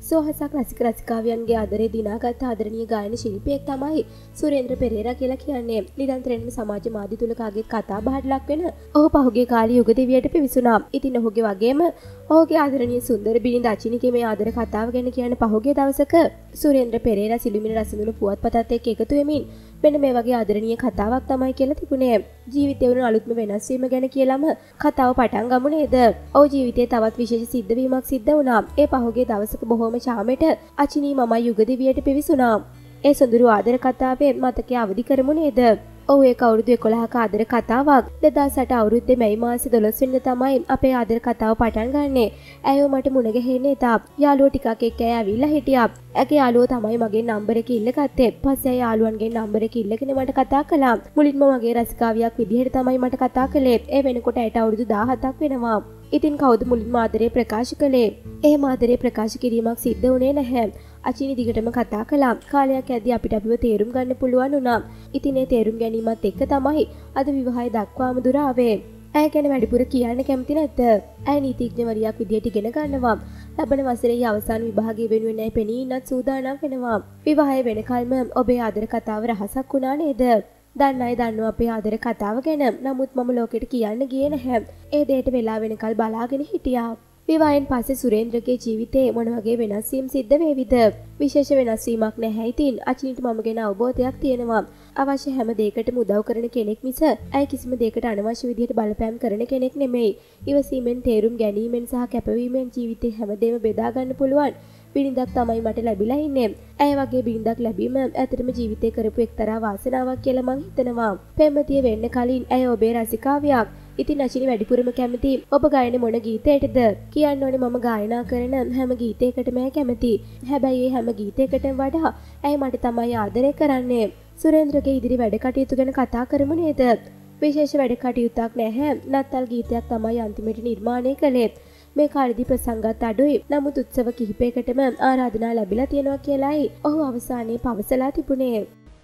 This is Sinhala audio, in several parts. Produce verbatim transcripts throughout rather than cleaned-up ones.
සෝහසක් රසික රසිකාවියන්ගේ ආදරේ දිනාගත් ආදරණීය ගායන ශිල්පියෙක් තමයි සුරේන්ද්‍ර පෙරේරා කියලා කියන්නේ. නිරන්තරයෙන්ම සමාජ මාධ්‍ය තුල කාගෙත් කතා බහට ලක් වෙන ඔහු පහුගිය කාලේ යුග දෙවියට පිවිසුණා. ඉතින් ඔහුගේ වගේම ඔහුගේ ආදරණීය සුන්දර බිරිඳ අචිනිගේ මේ ආදර කතාව ගැන කියන පහුගිය දවසක සුරේන්ද්‍ර පෙරේරා සිළුමිණ රසඳුණු පුවත්පතත් එක්ක එකතු වෙමින් මෙන්න මේ වගේ ආදරණීය කතාවක් තමයි කියලා තිබුණේ. ජීවිතේ වුණ අලුත්ම වෙනස් වීම ගැන කියලාම කතාව පටන් ගමු නේද? ඔහු ජීවිතේ තවත් විශේෂ සිද්ධවීමක් සිද්ධ වුණා. ඒ පහුගිය දවසක බොහොම ශාමෙට අචිනී මමයි යුග දෙවියට පිවිසුණා. ඒ සොඳුරු ආදර කතාවේ මතකයේ අවදි කරමු නේද? ඔහු ඒක අවුරුදු එකොළහක ආදර කතාවක්. දෙදාස් අට අවුරුද්දේ මැයි මාසේ දොළොස් වෙනිදා තමයි අපේ ආදර කතාව පටන් ගන්නෙ. ඇයව මට මුණ ගැහෙන්නේ තාප්. යාළුවෝ ටිකක් එක්ක ඇය ඇවිල්ලා හිටියා. ඇගේ යාළුවෝ තමයි මගේ නම්බර එක ඉල්ලගත්තේ. පස්සේ ඇය යාළුවන්ගේ නම්බර එක ඉල්ලගෙන මට කතා කළා. මුලින්ම මගේ රසිකාවියක් විදිහට තමයි මට කතා කළේ. ඒ වෙනකොට ඇයට අවුරුදු දහහතක් වෙනවා. ඉතින් කවුද මුලින්ම ආදරේ ප්‍රකාශ කළේ? එහෙම ආදරේ ප්‍රකාශ කිරීමක් සිද්ධ වුණේ නැහැ. අචිනි දිගටම කතා කළා. කාලයක් ඇද්දී අපිට අපිව තේරුම් ගන්න පුළුවන් වුණා. ඉතින් ඒ තේරුම් ගැනීමත් එක්ක තමයි අද විවාහය දක්වාම දුර ආවේ. ඇය ගැන වැඩිපුර කියන්න කැමති නැද්ද? ඇය නීතිඥවරියක් විදියට ඉගෙන ගන්නවා. ලබන වසරේ අවසාන විභාගය වෙනුවෙන් ඇය පෙනී ඉන්නත් සූදානම් වෙනවා. විවාහය වෙනකල්ම ඔබේ ආදර කතාව රහසක් වුණා නේද? දන්න අය දන්නවා අපේ ආදර කතාව ගැන. නමුත් මම ලෝකෙට කියන්න ගියේ නැහැ. ඒ දෙයට වෙලා වෙනකල් බලාගෙන හිටියා. විවාහයෙන් පස්සේ සුරේන්ද්‍රගේ ජීවිතේ මොන වගේ වෙනස් වීම් සිද්ධ වේවිද? විශේෂ වෙනස් වීමක් නැහැ. ඉතින් අචිනිට මම ගැන අවබෝධයක් තියෙනවා. අවශ්‍ය හැම දෙයකටම උදව් කරන කෙනෙක් මිස ඇය කිසිම දෙයකට අනවශ්‍ය විදිහට බලපෑම් කරන කෙනෙක් නෙමෙයි. ඉවසීමෙන්, තේරුම් ගැනීමෙන් සහ කැපවීමෙන් ජීවිතේ හැමදේම බෙදා ගන්න පුළුවන් බිරිඳක් තමයි මට ලැබිලා ඉන්නේ. ඇය වගේ බිරිඳක් ලැබීම ඇත්තටම ජීවිතේ කරපු එක්තරා වාසනාවක් කියලා මං හිතනවා. පෙම්වතිය වෙන්න කලින් ඇය ඔබේ රසිකාවියක්. ඉතින් අචිනි වැඩිපුරම කැමති ඔබ ගායන මොන ගීතයකටද? කියන්න ඕනේ මම ගායනා කරන හැම ගීතයකටම කැමති. හැබැයි මේ හැම ගීතයකටම වඩා ඇය මට තමයි ආදරය කරන්නේ. සුරේන්ද්‍රගේ ඉදිරි වැඩ කටයුතු ගැන කතා කරමු නේද? විශේෂ වැඩ කටයුත්තක් නැහැ. නත්තල් ගීතයක් තමයි අන්තිමට නිර්මාණය කළේ. මේ කාලෙදී ප්‍රසංගත් අඩුයි. නමුත් උත්සව කිහිපයකටම ආරාධනා ලැබිලා තියෙනවා කියලායි ඔහු අවසානයේ පවසලා තිබුණේ.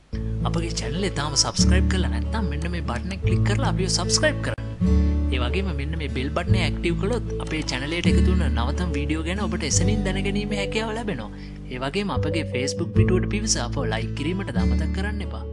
අපගේ channel එක තාම subscribe කරලා නැත්නම් මෙන්න මේ button එක click කරලා අපිව subscribe කරන්න. ඒ වගේම මෙන්න මේ bell button එක active කළොත් අපේ channel එකට එකතු වෙන නවතම වීඩියෝ ගැන ඔබට එසනින් දැනගැනීමේ හැකියාව ලැබෙනවා. ඒ වගේම අපගේ Facebook පිටුවට පිවිස අපව like කිරීමට අමතක කරන්න එපා.